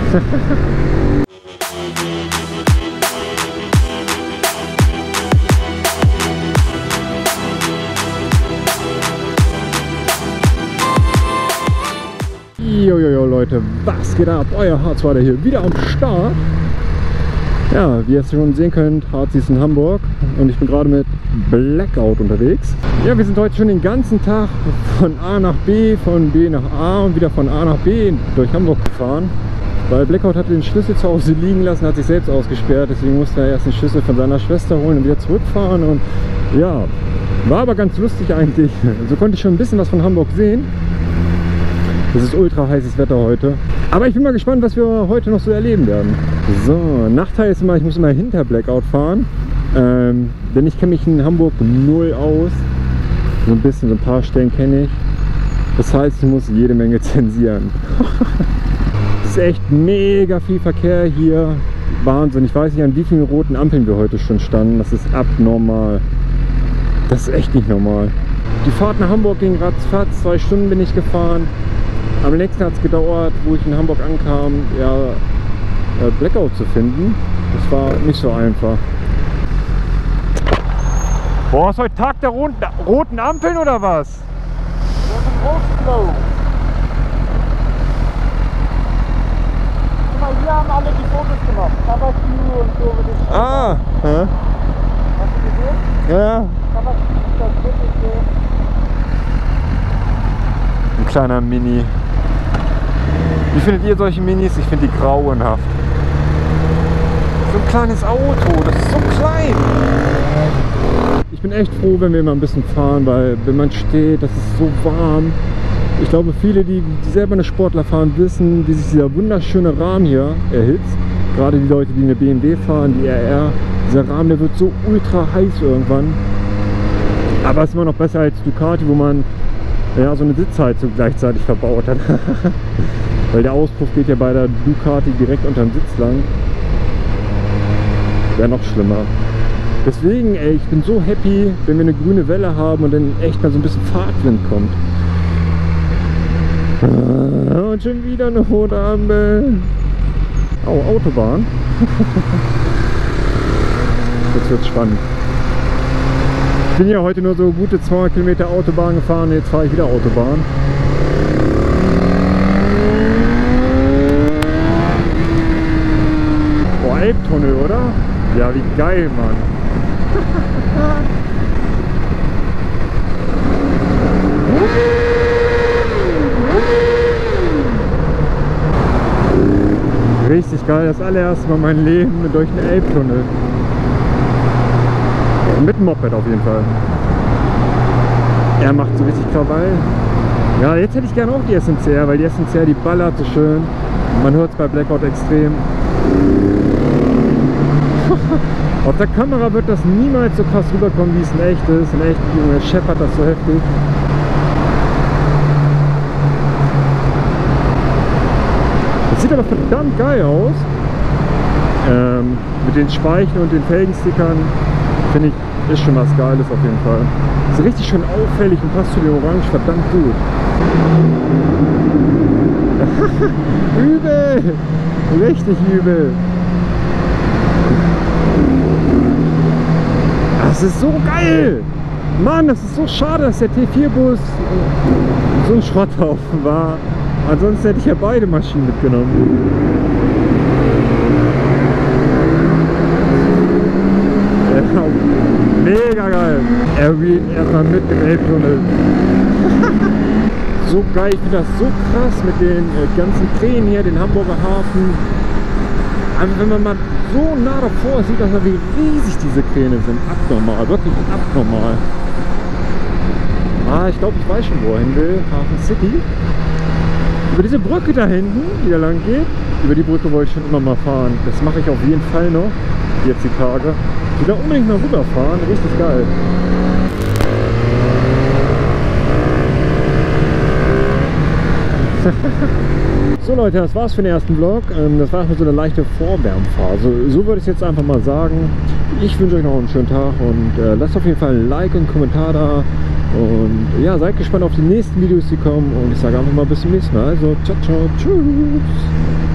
Jojojo Leute, was geht ab? Euer Harzwader hier wieder am Start. Ja, wie ihr es schon sehen könnt, Harz ist in Hamburg und ich bin gerade mit Blackout unterwegs. Ja, wir sind heute schon den ganzen Tag von A nach B, von B nach A und wieder von A nach B durch Hamburg gefahren. Weil Blackout hatte den Schlüssel zu Hause liegen lassen, hat sich selbst ausgesperrt, deswegen musste er erst den Schlüssel von seiner Schwester holen und wieder zurückfahren. Und ja, war aber ganz lustig eigentlich. So konnte ich schon ein bisschen was von Hamburg sehen. Es ist ultra heißes Wetter heute. Aber ich bin mal gespannt, was wir heute noch so erleben werden. So, Nachteil ist immer, ich muss immer hinter Blackout fahren. Denn ich kenne mich in Hamburg null aus. So ein bisschen, so ein paar Stellen kenne ich. Das heißt, ich muss jede Menge zensieren. Es ist echt mega viel Verkehr hier. Wahnsinn. Ich weiß nicht, an wie vielen roten Ampeln wir heute schon standen. Das ist abnormal. Das ist echt nicht normal. Die Fahrt nach Hamburg ging ratzfatz. 2 Stunden bin ich gefahren. Am nächsten hat es gedauert, wo ich in Hamburg ankam, ja, Blackout zu finden. Das war nicht so einfach. Boah, ist heute Tag der roten Ampeln oder was? Das ist ein Rotflow. Guck mal, hier haben alle die Fotos gemacht. Tabakü und so. Ah! Ja. Hast du gesehen? Ja. Tabakü, das wird nicht so. Ein kleiner Mini. Wie findet ihr solche Minis? Ich finde die grauenhaft. So ein kleines Auto, das ist so klein. Ich bin echt froh, wenn wir immer ein bisschen fahren, weil wenn man steht, das ist so warm. Ich glaube, viele, die selber eine Sportler fahren, wissen, wie sich dieser wunderschöne Rahmen hier erhitzt. Gerade die Leute, die eine BMW fahren, die RR. Dieser Rahmen, der wird so ultra heiß irgendwann. Aber es ist immer noch besser als Ducati, wo man ja so eine Sitzheizung gleichzeitig verbaut hat. Weil der Auspuff geht ja bei der Ducati direkt unter dem Sitz lang. Wäre noch schlimmer. Deswegen, ey, ich bin so happy, wenn wir eine grüne Welle haben und dann echt mal so ein bisschen Fahrtwind kommt. Und schon wieder eine rote Ampel. Oh, Autobahn. Jetzt wird's spannend. Ich bin ja heute nur so gute 200 Kilometer Autobahn gefahren, jetzt fahre ich wieder Autobahn. Boah, Elbtunnel, oder? Ja, wie geil, Mann. Richtig geil, das allererste Mal mein Leben durch einen Elbtunnel. Mit dem Moped auf jeden Fall. Er macht so richtig Krawall. Ja, jetzt hätte ich gerne auch die SNCR, weil die SNCR, die ballert so schön. Man hört es bei Blackout extrem. Auf der Kamera wird das niemals so krass rüberkommen, wie es in echt ist. In echt, Junge, scheppert das so heftig. Das sieht aber verdammt geil aus. Mit den Speichen und den Felgenstickern finde ich, ist schon was Geiles auf jeden Fall. Ist richtig schön auffällig und passt zu dem Orange verdammt gut. Übel! Richtig übel! Das ist so geil! Mann, das ist so schade, dass der T4-Bus so ein Schrotthaufen war. Ansonsten hätte ich ja beide Maschinen mitgenommen. Ja, mega geil! Erwin erstmal mit dem Elbtunnel. So geil, ich finde das so krass mit den ganzen Kränen hier, den Hamburger Hafen. Also wenn man mal so nah davor sieht, dass man, wie riesig diese Kräne sind. Abnormal, wirklich abnormal. Ah, ich glaube, ich weiß schon, wo er hin will. Hafen City. Über diese Brücke da hinten, die da lang geht, über die Brücke wollte ich schon immer mal fahren. Das mache ich auf jeden Fall noch, jetzt die Tage. Ich will da unbedingt mal rüberfahren, richtig geil. So Leute, das war's für den ersten Vlog. Das war so eine leichte Vorwärmphase. So würde ich es jetzt einfach mal sagen. Ich wünsche euch noch einen schönen Tag und lasst auf jeden Fall ein Like und einen Kommentar da. Und ja, seid gespannt auf die nächsten Videos, die kommen. Und ich sage einfach mal bis zum nächsten Mal. Also, ciao, ciao, tschüss.